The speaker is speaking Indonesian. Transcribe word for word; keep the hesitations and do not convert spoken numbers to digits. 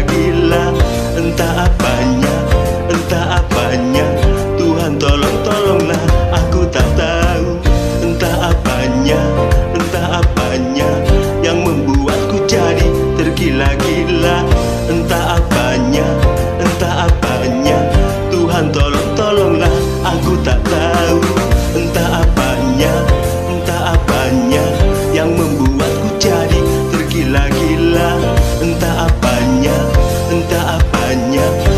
tergila-gila. Entah apanya, entah apanya, Tuhan tolong, tolonglah, aku tak tahu. Entah apanya, entah apanya, yang membuatku jadi tergila-gila. Entah apanya, entah apanya, Tuhan tolong, tolonglah, aku tak tahu. Entah apanya, entah apanya, yang membuatku jadi tergila-gila. Entah apanya, entah apanya,